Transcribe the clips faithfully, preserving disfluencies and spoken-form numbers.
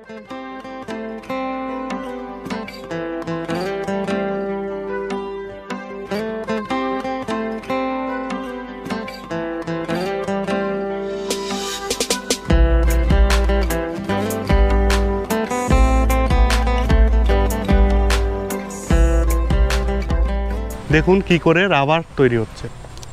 দেখুন কি করে রাবার তৈরি হচ্ছে,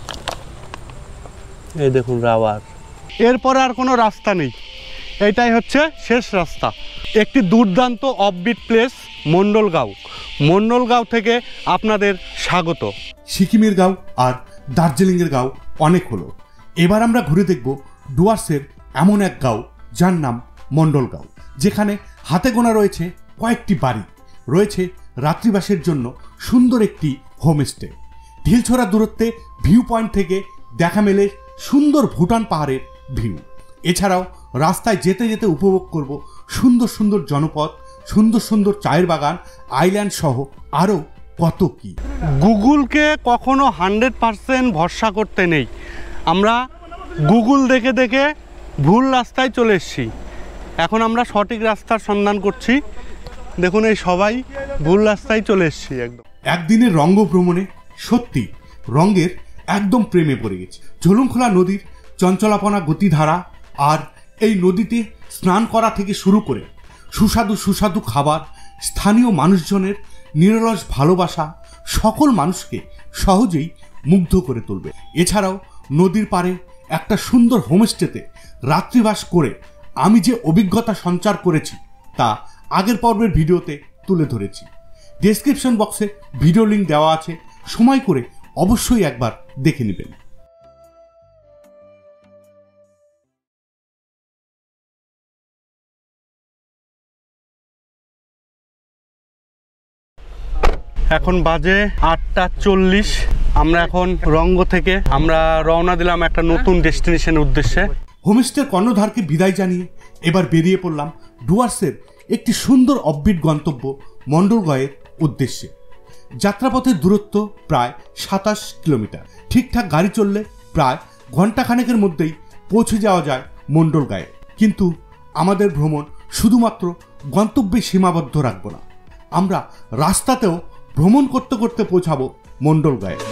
এই দেখুন রাবার। এরপরে আর কোনো রাস্তা নেই, এটাই হচ্ছে শেষ রাস্তা। একটি দুর্দান্ত অফবিট প্লেস মন্ডলগাঁও। মন্ডলগাঁও থেকে আপনাদের স্বাগত। সিকিমের গাঁও আর দার্জিলিংয়ের গাঁও অনেক হলো, এবার আমরা ঘুরে দেখব ডুয়ার্সের এমন এক গাঁও যার নাম মন্ডলগাঁও, যেখানে হাতে গোনা রয়েছে কয়েকটি বাড়ি, রয়েছে রাত্রিবাসের জন্য সুন্দর একটি হোমস্টে। ঢিলছোড়া দূরত্বে ভিউ পয়েন্ট থেকে দেখা মেলে সুন্দর ভুটান পাহাড়ের ভিউ। এছাড়াও রাস্তায় যেতে যেতে উপভোগ করব সুন্দর সুন্দর জনপদ, সুন্দর সুন্দর চায়ের বাগান, আইল্যান্ড সহ আরও কত কি। গুগলকে কখনো হান্ড্রেড পারসেন্ট ভরসা করতে নেই। আমরা গুগল দেখে দেখে ভুল রাস্তায় চলে এসেছি, এখন আমরা সঠিক রাস্তার সন্ধান করছি। দেখুন এই সবাই ভুল রাস্তায় চলে এসেছি একদম। একদিনের রঙ্গ ভ্রমণে সত্যি রঙ্গের একদম প্রেমে পড়ে গেছে। ঝুলুমখোলা নদীর চঞ্চলাপনা গতিধারা আর এই নদীতে স্নান করা থেকে শুরু করে সুস্বাদু সুস্বাদু খাবার, স্থানীয় মানুষজনের নিরলস ভালোবাসা সকল মানুষকে সহজেই মুগ্ধ করে তুলবে। এছাড়াও নদীর পাড়ে একটা সুন্দর হোমস্টেতে রাত্রিবাস করে আমি যে অভিজ্ঞতা সঞ্চার করেছি তা আগের পর্বের ভিডিওতে তুলে ধরেছি। ডেসক্রিপশন বক্সে ভিডিও লিঙ্ক দেওয়া আছে, সময় করে অবশ্যই একবার দেখে নেবেন। এখন বাজে আটটা চল্লিশ। আমরা এখন রঙ্গ থেকে আমরা রওনা দিলাম একটা নতুন ডেস্টিনেশনের উদ্দেশ্যে। হোমস্টের কর্ণধারকে বিদায় জানিয়ে এবার বেরিয়ে পড়লাম ডুয়ার্সের একটি সুন্দর অফবিট গন্তব্য মন্ডলগাঁওয়ের উদ্দেশ্যে। যাত্রাপথের দূরত্ব প্রায় সাতাশ কিলোমিটার। ঠিকঠাক গাড়ি চললে প্রায় ঘন্টাখানেকের মধ্যেই পৌঁছে যাওয়া যায় মন্ডলগাঁয়ে। কিন্তু আমাদের ভ্রমণ শুধুমাত্র গন্তব্যে সীমাবদ্ধ রাখব না, আমরা রাস্তাতেও ভ্রমণ করতে করতে পৌঁছাবো মন্ডলগাঁয়ে।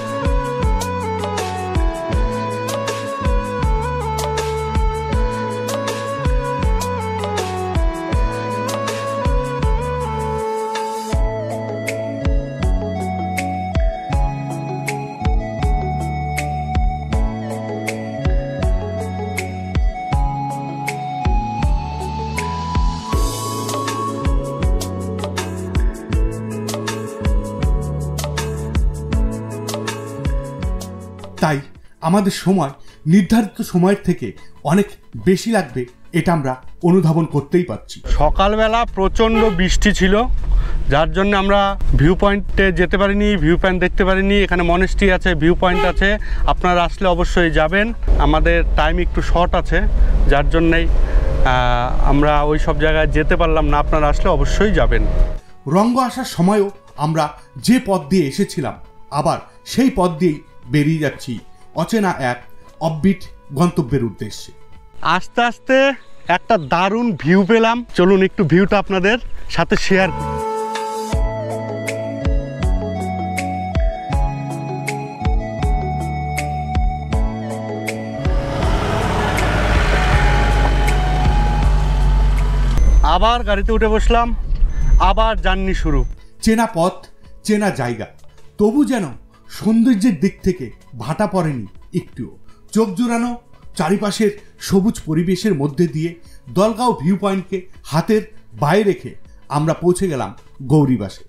তাই আমাদের সময় নির্ধারিত সময়ের থেকে অনেক বেশি লাগবে, এটা আমরা অনুধাবন করতেই পারছি। সকালবেলা প্রচণ্ড বৃষ্টি ছিল, যার জন্য আমরা ভিউ পয়েন্টে যেতে পারিনি, ভিউ পয়েন্ট দেখতে পারিনি। এখানে মনেস্ট্রি আছে, ভিউ পয়েন্ট আছে, আপনারা আসলে অবশ্যই যাবেন। আমাদের টাইম একটু শর্ট আছে, যার জন্যেই আমরা ওই সব জায়গায় যেতে পারলাম না। আপনারা আসলে অবশ্যই যাবেন। রঙ্গ আসার সময়ও আমরা যে পথ দিয়ে এসেছিলাম আবার সেই পথ দিয়েই বেরিয়ে যাচ্ছি অচেনা এক অফবিট গন্তব্যের উদ্দেশ্যে। আস্তে আস্তে একটা দারুণ ভিউ পেলাম, চলুন একটু ভিউটা আপনাদের সাথে শেয়ার করি। আবার গাড়িতে উঠে বসলাম, আবার জার্নি শুরু। চেনা পথ, চেনা জায়গা, তবু যেন সৌন্দর্যের দিক থেকে ভাটা পড়েনি একটুও। চোখ জোড়ানো চারিপাশের সবুজ পরিবেশের মধ্যে দিয়ে দলগাঁও ভিউ পয়েন্টকে হাতের বাইরে রেখে আমরা পৌঁছে গেলাম গৌরীবাসে।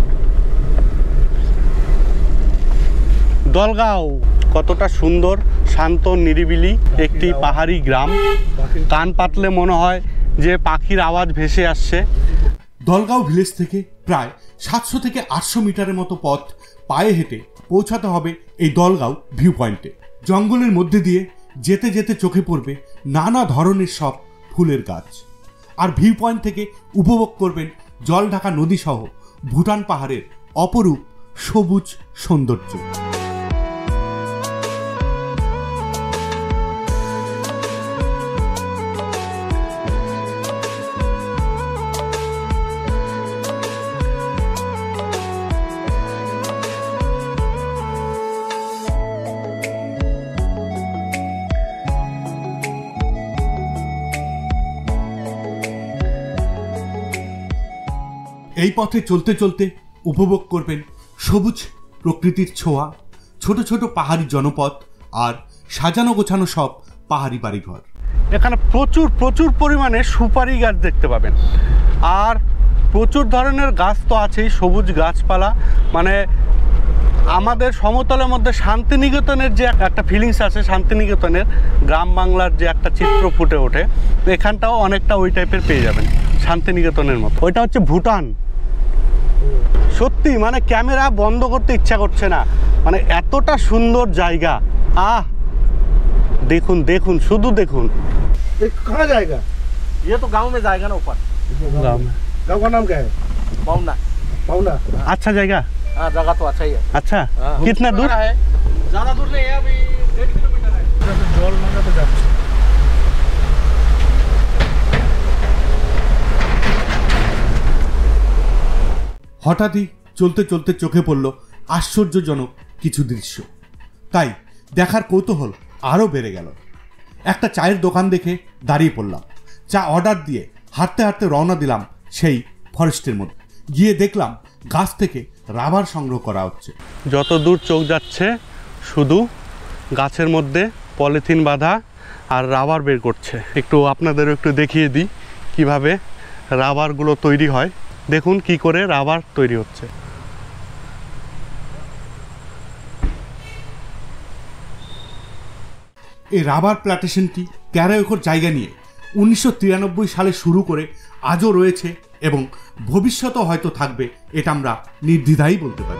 দলগাঁও কতটা সুন্দর, শান্ত, নিরিবিলি একটি পাহাড়ি গ্রাম। কান পাতলে মনে হয় যে পাখির আওয়াজ ভেসে আসছে। দলগাঁও ভিলেজ থেকে প্রায় সাতশো থেকে আটশো মিটারের মতো পথ পায়ে হেঁটে পৌঁছাতে হবে এই দলগাঁও ভিউ পয়েন্টে। জঙ্গলের মধ্যে দিয়ে যেতে যেতে চোখে পড়বে নানা ধরনের সব ফুলের গাছ, আর ভিউ পয়েন্ট থেকে উপভোগ করবেন জল ঢাকা নদী সহ ভুটান পাহাড়ের অপরূপ সবুজ সৌন্দর্য। এই পথে চলতে চলতে উপভোগ করবেন সবুজ প্রকৃতির ছোঁয়া, ছোট ছোট পাহাড়ি জনপদ আর সাজানো গোছানো সব পাহাড়ি বাড়িঘর। এখানে প্রচুর প্রচুর পরিমাণে সুপারি গাছ দেখতে পাবেন, আর প্রচুর ধরনের গাছ তো আছেই, সবুজ গাছপালা। মানে আমাদের সমতলের মধ্যে শান্তিনিকেতনের যে একটা ফিলিংস আছে, শান্তিনিকেতনের গ্রাম বাংলার যে একটা চিত্র ফুটে ওঠে, এখানটাও অনেকটা ওই টাইপের পেয়ে যাবেন শান্তিনিকেতনের মতো। ওইটা হচ্ছে ভুটান। সত্যি মানে ক্যামেরা বন্ধ করতে ইচ্ছা করছে না, মানে এতটা সুন্দর জায়গা। আহ দেখুন দেখুন, শুধু দেখুন। कहाँ जाएगा? ये तो गांव में जाएगा ना ऊपर। गाँव में गाँव का नाम क्या है? बाउना। पाउना। अच्छा जाएगा। हाँ जगह तो अच्छा ही है। अच्छा हाँ। कितना दूर है? ज्यादा दूर नहीं है, अभी डेढ़ किलोमीटर है। জল মাগাতে যাচ্ছে। হঠাৎই চলতে চলতে চোখে পড়ল আশ্চর্যজনক কিছু দৃশ্য, তাই দেখার কৌতূহল আরও বেড়ে গেল। একটা চায়ের দোকান দেখে দাঁড়িয়ে পড়লাম, চা অর্ডার দিয়ে হাঁটতে হাঁটতে রওনা দিলাম সেই ফরেস্টের মধ্যে। গিয়ে দেখলাম গাছ থেকে রাবার সংগ্রহ করা হচ্ছে। যত দূর চোখ যাচ্ছে শুধু গাছের মধ্যে পলিথিন বাঁধা আর রাবার বের করছে। একটু আপনাদেরও একটু দেখিয়ে দিই কিভাবে রাবারগুলো তৈরি হয়। দেখুন কি করে রাবার তৈরি হচ্ছে। এই রাবার প্ল্যান্টেশনটি তেরো একর জায়গা নিয়ে উনিশশো তিরানব্বই সালে শুরু করে আজও রয়েছে এবং ভবিষ্যতেও হয়তো থাকবে, এটা আমরা নির্দ্বিধাই বলতে পারি।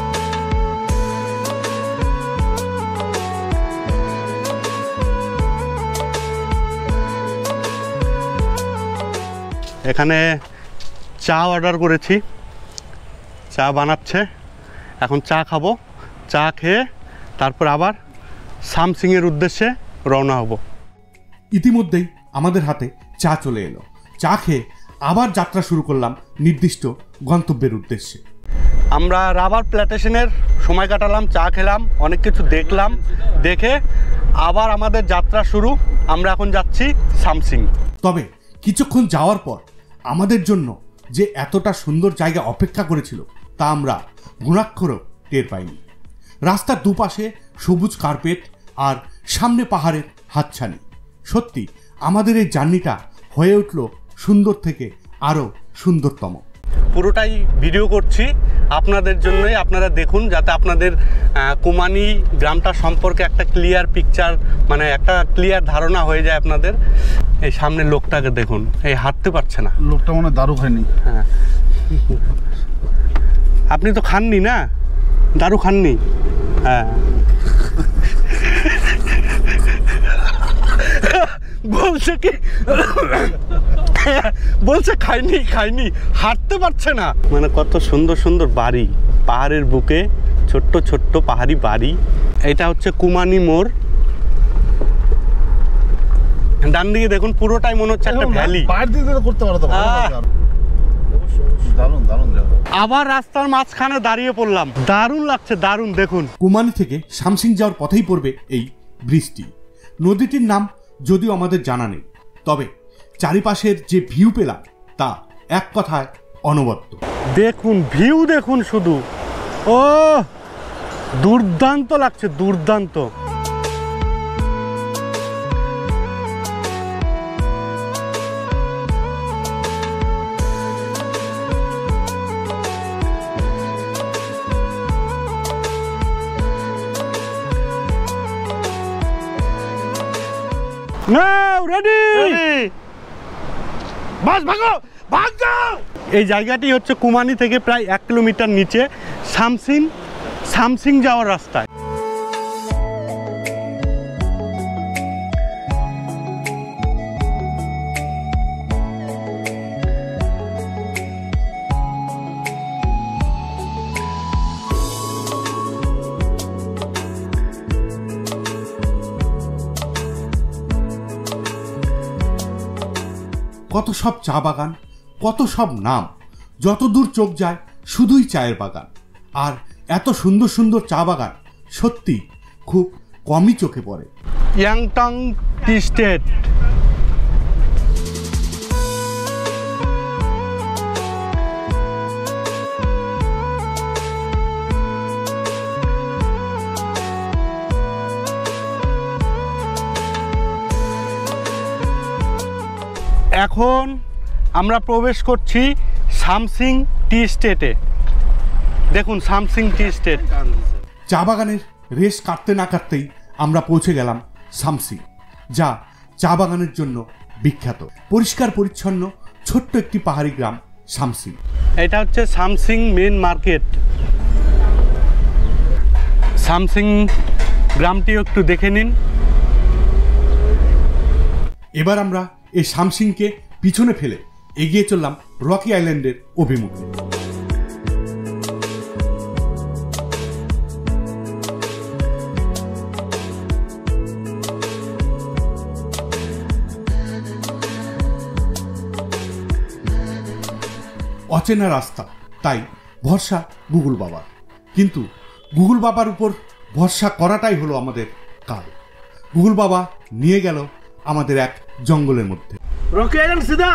এখানে চা অর্ডার করেছি, চা বানাচ্ছে, এখন চা খাবো। চা খেয়ে তারপর আবার সামসিংয়ের উদ্দেশ্যে রওনা হব। ইতিমধ্যেই আমাদের হাতে চা চলে এলো। চা খেয়ে আবার যাত্রা শুরু করলাম নির্দিষ্ট গন্তব্যের উদ্দেশ্যে। আমরা রাবার প্ল্যান্টেশনের সময় কাটালাম, চা খেলাম, অনেক কিছু দেখলাম। দেখে আবার আমাদের যাত্রা শুরু। আমরা এখন যাচ্ছি সামসিং। তবে কিছুক্ষণ যাওয়ার পর আমাদের জন্য যে এতটা সুন্দর জায়গা অপেক্ষা করেছিল তা আমরা গুণাক্ষরও টের পাইনি। রাস্তার দুপাশে সবুজ কার্পেট আর সামনে পাহাড়ের হাতছানি। সত্যি আমাদের এই জার্নিটা হয়ে উঠল সুন্দর থেকে আরও সুন্দরতম। পুরোটাই ভিডিও করছি আপনাদের জন্যই, আপনারা দেখুন, যাতে আপনাদের কুমানি গ্রামটা সম্পর্কে একটা ক্লিয়ার পিকচার, মানে একটা ক্লিয়ার ধারণা হয়ে যায় আপনাদের। এই সামনে লোকটাকে দেখুন, এই হাঁটতে পারছে না। লোকটা মনে দারু খায়নি। হ্যাঁ, আপনি তো খাননি না, দারু খাননি। হ্যাঁ বলছে কি, বলছে খাইনি খাইনি, হাঁটতে পারছে না। মানে কত সুন্দর সুন্দর বাড়ি পাহাড়ের বুকে, ছোট্ট ছোট্ট পাহাড়ি বাড়ি। এটা হচ্ছে কুমানি মোড়। ডান দিকে দেখুন, পুরোটাই মনে হচ্ছে একটা ভ্যালি। বাইরে দিকে করতে পারো তো ভালো লাগে আরো। দারুণ দারুণ জায়গা। আবার রাস্তার মাঝখানে দাঁড়িয়ে পড়লাম, দারুণ লাগছে, দারুণ। দেখুন কুমানি থেকে সামসিং যাওয়ার পথেই পড়বে এই ব্রিজটি। নদীটির নাম যদিও আমাদের জানা নেই, তবে চারিপাশের যে ভিউ পেলাম তা এক কথায় অনবদ্য। দেখুন ভিউ দেখুন শুধু, ও দুর্দান্ত লাগছে, দুর্দান্ত। নাও রেডি, বাস ভাগো, ভাগ যাও। এই জায়গাটি হচ্ছে কুমানি থেকে প্রায় এক কিলোমিটার নিচে সামসিং, সামসিং যাওয়ার রাস্তায়। কত সব চা বাগান, কত সব নাম, যত দূর চোখ যায় শুধুই চায়ের বাগান। আর এত সুন্দর সুন্দর চা বাগান সত্যি খুব কমই চোখে পড়ে। Yangtong tea estate. এখন আমরা প্রবেশ করছি সামসিং টি স্টেটে। দেখুন সামসিং টি স্টেট। চা বাগানের রেশ কাটতে না কাটতেই আমরা পৌঁছে গেলাম সামসিং, যা চা বাগানের জন্য বিখ্যাত। পরিষ্কার পরিচ্ছন্ন ছোট্ট একটি পাহাড়ি গ্রাম সামসিং। এটা হচ্ছে সামসিং মেন মার্কেট। সামসিং গ্রামটিও একটু দেখে নিন। এবার আমরা এই সামসিংকে পিছনে ফেলে এগিয়ে চললাম রকি আইল্যান্ডের অভিমুখে। অচেনা রাস্তা, তাই ভরসা গুগল বাবার। কিন্তু গুগল বাবার উপর ভরসা করাটাই হলো আমাদের কাল। গুগল বাবা নিয়ে গেল আমাদের এক জঙ্গলের মধ্যে। রকি আইল্যান্ড সিধা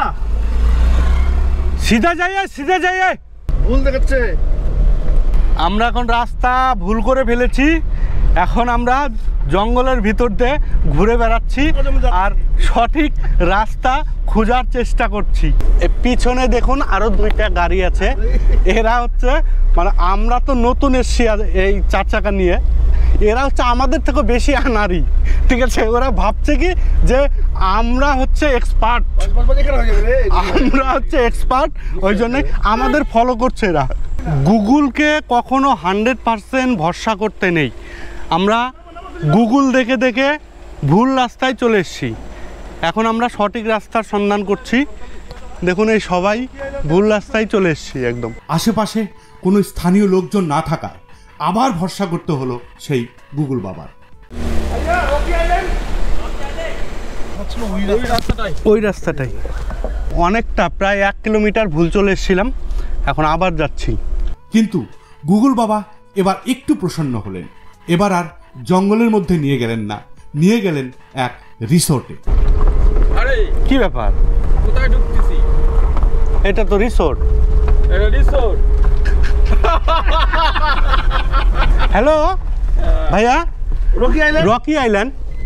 সিধা যাইয়ে সিধা যাইয়ে ভুল দেখাচ্ছে। আমরা এখন রাস্তা ভুল করে ফেলেছি। এখন আমরা জঙ্গলের ভিতর দিয়ে ঘুরে বেড়াচ্ছি আর সঠিক রাস্তা খোঁজার চেষ্টা করছি। পিছনে দেখুন আরো দুইটা গাড়ি আছে। এরা হচ্ছে মানে আমরা তো নতুন এসছি এই চার চাকা নিয়ে, এরা হচ্ছে আমাদের থেকে বেশি আনারি, ঠিক আছে। ওরা ভাবছে কি যে আমরা হচ্ছে এক্সপার্ট, আমরা হচ্ছে এক্সপার্ট, ওই জন্য আমাদের ফলো করছে এরা। গুগলকে কখনো হান্ড্রেড পারসেন্ট ভরসা করতে নেই। আমরা গুগল দেখে দেখে ভুল রাস্তায় চলে এসেছি। এখন আমরা সঠিক রাস্তার সন্ধান করছি। দেখুন এই সবাই ভুল রাস্তায় চলে এসেছি একদম। আশেপাশে কোনো স্থানীয় লোকজন না থাকায় আবার ভরসা করতে হলো সেই গুগল বাবার। ওই রাস্তাটাই অনেকটা প্রায় এক কিলোমিটার ভুল চলে এসেছিলাম, এখন আবার যাচ্ছি। কিন্তু গুগল বাবা এবার একটু প্রসন্ন হলেন। এবার আর জঙ্গলের মধ্যে নিয়ে গেলেন না, নিয়ে গেলেন এক রিসোর্টে। আরে কি ব্যাপার? কোথায় ঢুকতেছি? এটা তো রিসোর্ট। এটা রিসোর্ট। हेलो भैया, रॉकी आइलैंड। Rocky island.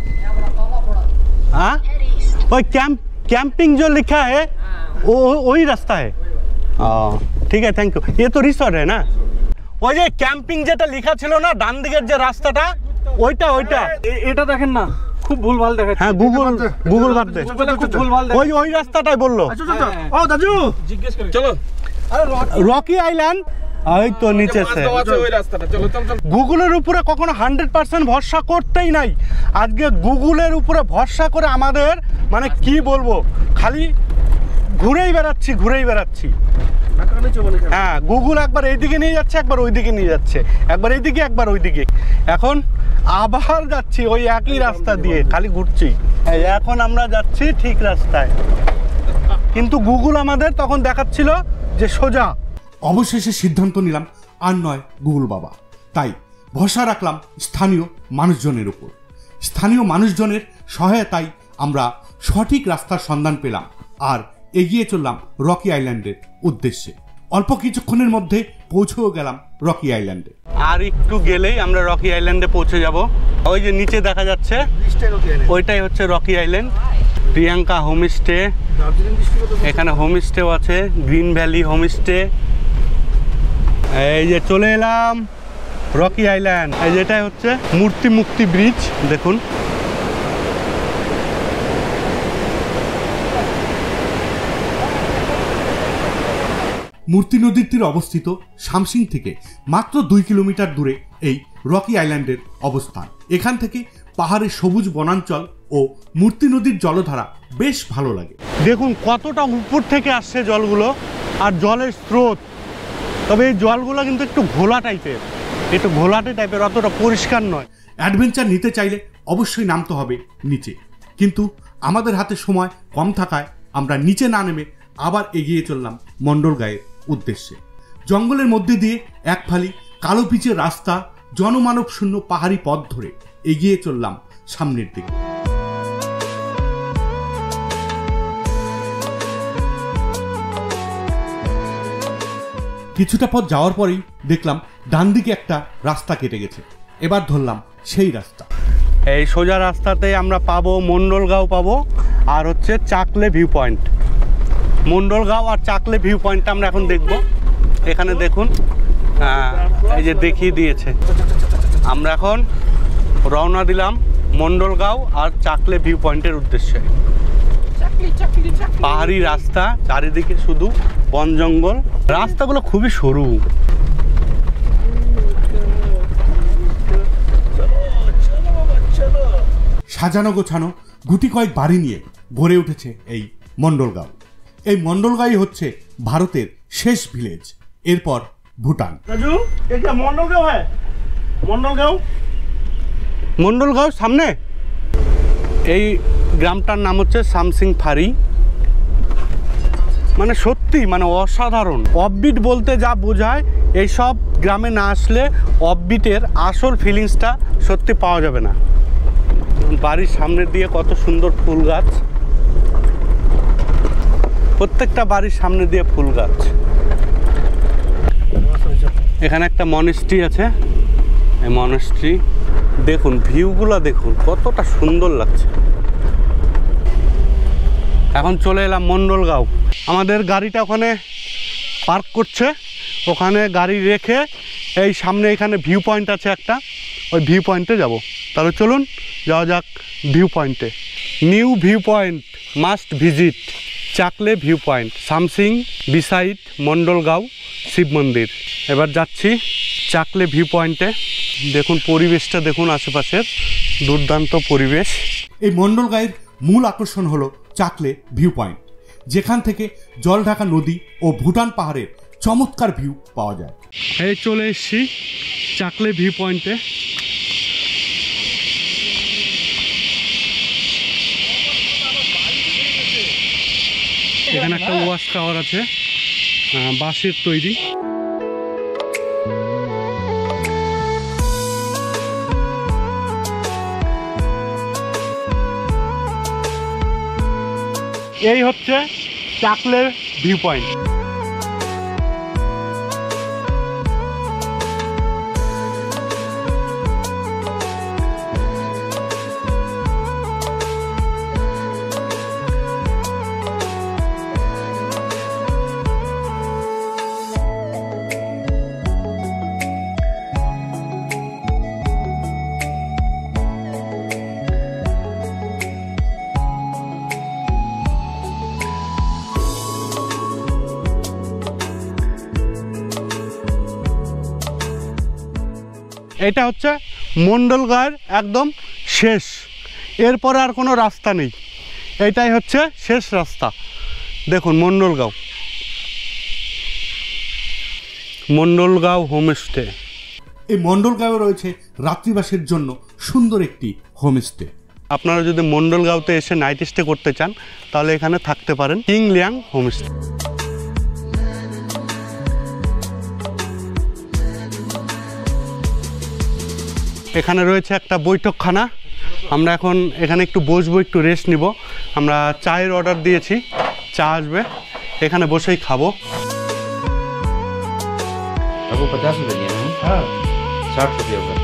हाँ, वो कैंप कैंपिंग जो लिखा है वो वही रास्ता है। हाँ ठीक है, थैंक यू। ये तो रिसोर्ट है ना? ওই যে ক্যাম্পিং যেটা লেখা ছিল না ডান দিকের যে রাস্তাটা, ওইটা ওইটা এটা দেখেন না, খুব ভুলভাল দেখাচ্ছে। হ্যাঁ গুগল গুগল বাদ দে, খুব ভুলভাল দেখাচ্ছে। ওই ওই রাস্তাটাই বললো। ও দাদু জিজ্ঞেস করি, চলো। আরে রকি আইল্যান্ড ওই তো নিচে সে ওই রাস্তাটা, চলো চল চল। গুগলের উপরে কখনো হান্ড্রেড পার্সেন্ট ভরসা করতেই নাই। আজকে গুগলের উপরে ভরসা করে আমাদের মানে কি বলবো, খালি ঘুরেই বেড়াচ্ছি ঘুরেই বেড়াচ্ছি। হ্যাঁ গুগল একবার এইদিকে নিয়ে যাচ্ছে, একবার ওইদিকে নিয়ে যাচ্ছে, একবার এইদিকে একবার ওইদিকে। এখন আবার যাচ্ছি ওই একই রাস্তা দিয়ে, খালি ঘুরছি। এখন আমরা যাচ্ছি ঠিক রাস্তায়, কিন্তু গুগল আমাদের তখন দেখাচ্ছিল যে সোজা। অবশেষে সিদ্ধান্ত নিলাম আর নয় গুগল বাবা, তাই ভরসা রাখলাম স্থানীয় মানুষজনের উপর। স্থানীয় মানুষজনের সহায়তায় আমরা সঠিক রাস্তার সন্ধান পেলাম আর এগিয়ে চললাম রকি আইল্যান্ডের উদ্দেশ্যে। অল্প কিছুক্ষণের মধ্যে পৌঁছেও গেলাম রকি আইল্যান্ডে। আর একটু গেলেই আমরা রকি আইল্যান্ডে পৌঁছে যাব। ওই যে নিচে দেখা যাচ্ছে ওইটাই হচ্ছে রকি আইল্যান্ড। প্রিয়াঙ্কা হোমস্টে, এখানে হোমস্টেও আছে, গ্রিন ভ্যালি হোমস্টে। এই যে চলে এলাম রকি আইল্যান্ড। এই যেটাই হচ্ছে মূর্তি মুক্তি ব্রিজ, দেখুন। মূর্তি নদীর তীরে অবস্থিত সামসিং থেকে মাত্র দুই কিলোমিটার দূরে এই রকি আইল্যান্ডের অবস্থান। এখান থেকে পাহাড়ের সবুজ বনাঞ্চল ও মূর্তি নদীর জলধারা বেশ ভালো লাগে। দেখুন কতটা উপর থেকে আসছে জলগুলো আর জলের স্রোত। তবে এই জলগুলো কিন্তু একটু ঘোলা টাইপের, একটু ঘোলাটে টাইপের, অতটা পরিষ্কার নয়। অ্যাডভেঞ্চার নিতে চাইলে অবশ্যই নামতে হবে নিচে, কিন্তু আমাদের হাতে সময় কম থাকায় আমরা নিচে না নেমে আবার এগিয়ে চললাম মণ্ডলগাঁয়ের উদ্দেশ্যে। জঙ্গলের মধ্যে দিয়ে এক ফালি কালো পিচের রাস্তা, জনমানব শূন্য পাহাড়ি পথ ধরে এগিয়ে চললাম সামনের দিকে। কিছুটা পথ যাওয়ার পরেই দেখলাম ডান দিকে একটা রাস্তা কেটে গেছে। এবার ধরলাম সেই রাস্তা। এই সোজা রাস্তাতে আমরা পাবো মণ্ডলগাঁও পাবো আর হচ্ছে চাকলে ভিউ পয়েন্ট। মন্ডলগাঁও আর চাকলে ভিউ পয়েন্টটা আমরা এখন দেখব। এখানে দেখুন, হ্যাঁ, এই যে দেখিয়ে দিয়েছে। আমরা এখন রওনা দিলাম মন্ডলগাঁও আর চাকলে ভিউ পয়েন্টের উদ্দেশ্যে। পাহাড়ি রাস্তা, চারিদিকে শুধু বন জঙ্গল, রাস্তাগুলো খুবই সরু। সাজানো গোছানো গুটি কয়েক বাড়ি নিয়ে গড়ে উঠেছে এই মন্ডলগাঁও। এই মন্ডলগাঁওই হচ্ছে ভারতের শেষ ভিলেজ, এরপর ভুটান। রাজু, এটা মন্ডলগাঁও হ্যাঁ? মন্ডলগাঁও মন্ডলগাঁও সামনে এই গ্রামটার নাম হচ্ছে সামসিং ফারি। মানে সত্যি মানে অসাধারণ। অফবিট বলতে যা বোঝায়, এইসব গ্রামে না আসলে অফবিটের আসল ফিলিংসটা সত্যি পাওয়া যাবে না। বাড়ির সামনে দিয়ে কত সুন্দর ফুল গাছ, প্রত্যেকটা বাড়ির সামনে দিয়ে ফুল গাছ। এখানে একটা মনেস্ট্রি আছে, এই মনেস্ট্রি দেখুন, ভিউগুলো দেখুন কতটা সুন্দর লাগছে। এখন চলে এলাম মন্ডলগাঁও। আমাদের গাড়িটা ওখানে পার্ক করছে, ওখানে গাড়ি রেখে এই সামনে এখানে ভিউ পয়েন্ট আছে একটা, ওই ভিউ পয়েন্টে যাব। তাহলে চলুন যাওয়া যাক ভিউ পয়েন্টে। New view point must visit Chaklay view point, Samsing beside Mondalgaon Shiv মন্দির। এবার যাচ্ছি চাকলে ভিউ পয়েন্টে। দেখুন পরিবেশটা দেখুন, আশেপাশের দুর্দান্ত পরিবেশ। এই মন্ডলগাঁয়ের মূল আকর্ষণ হলো চাকলে ভিউ পয়েন্ট, যেখান থেকে জল ঢাকা নদী ও ভুটান পাহাড়ের চমৎকার ভিউ পাওয়া যায়। এই চলে এসছি চাকলে ভিউ পয়েন্টে। এখানে একটা ওয়াচ টাওয়ার আছে, বাঁশের তৈরি। এই হচ্ছে চাকলে ভিউ পয়েন্ট। এটা হচ্ছে মন্ডলগাঁয়ের একদম শেষ, এরপরে আর কোনো রাস্তা নেই, এটাই হচ্ছে শেষ রাস্তা। দেখুন মন্ডলগাঁও, মন্ডলগাঁও হোমস্টে। এই মন্ডলগাঁও রয়েছে রাত্রিবাসের জন্য সুন্দর একটি হোমস্টে। আপনারা যদি মন্ডলগাঁওতে এসে নাইট স্টে করতে চান তাহলে এখানে থাকতে পারেন, কিং লিয়াং হোমস্টে। এখানে রয়েছে একটা বৈঠকখানা, আমরা এখন এখানে একটু বসবো, একটু রেস্ট নিব। আমরা চায়ের অর্ডার দিয়েছি, চা আসবে, এখানে বসেই খাবো। आपको पचास रुपये दिए हैं? हाँ, साठ रुपये होगा।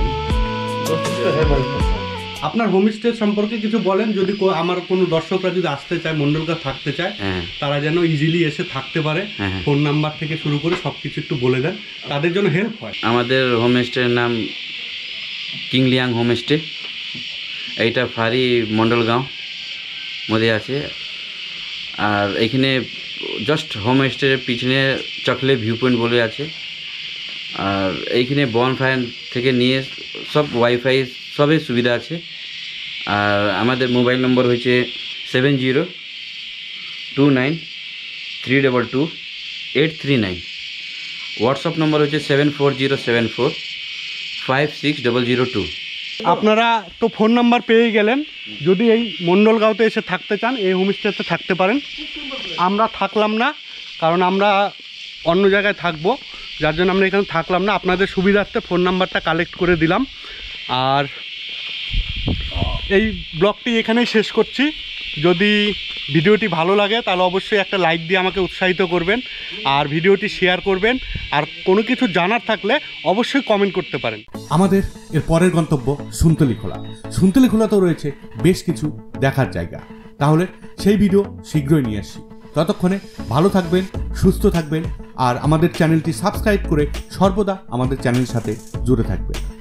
আপনার হোমস্টে সম্পর্কে কিছু বলেন, যদি কো- আমার কোনো দর্শকরা যদি আসতে চায়, মন্ডলগাঁও থাকতে চায়, হ্যাঁ। তারা যেন ইজিলি এসে থাকতে পারে। হ্যাঁ। ফোন নাম্বার থেকে শুরু করে সব কিছু একটু বলে দেন, তাদের জন্য হেল্প হয়। আমাদের হোমস্টের নাম কিং লিয়াং হোমস্টে। এইটা ফারি মন্ডলগাঁও মধ্যে আছে। আর এখানে জাস্ট হোমস্টের পিছনে চাকলে ভিউ পয়েন্ট বলে আছে। আর এইখানে বন ফায়ার থেকে নিয়ে সব ওয়াইফাই সবই সুবিধা আছে। আর আমাদের মোবাইল নম্বর হচ্ছে seven zero two nine three double two eight three nine. WhatsApp number হচ্ছে seven four zero seven four five six double zero two. আপনারা তো ফোন নাম্বার পেয়েই গেলেন, যদি এই মন্ডলগাঁওতে এসে থাকতে চান এই হোমস্টেতে থাকতে পারেন। আমরা থাকলাম না, কারণ আমরা অন্য জায়গায় থাকবো, যার জন্য আমরা এখানে থাকলাম না। আপনাদের সুবিধার্থে ফোন নাম্বারটা কালেক্ট করে দিলাম। আর এই ব্লগটি এখানেই শেষ করছি। যদি ভিডিওটি ভালো লাগে তাহলে অবশ্যই একটা লাইক দিয়ে আমাকে উৎসাহিত করবেন, আর ভিডিওটি শেয়ার করবেন। আর কোনো কিছু জানার থাকলে অবশ্যই কমেন্ট করতে পারেন। আমাদের এর পরের গন্তব্য সুন্তলীখোলা। সুন্তলীখোলাতেও রয়েছে বেশ কিছু দেখার জায়গা, তাহলে সেই ভিডিও শীঘ্রই নিয়ে আসি। ততক্ষণে ভালো থাকবেন, সুস্থ থাকবেন আর আমাদের চ্যানেলটি সাবস্ক্রাইব করে সর্বদা আমাদের চ্যানেলের সাথে জুড়ে থাকবেন।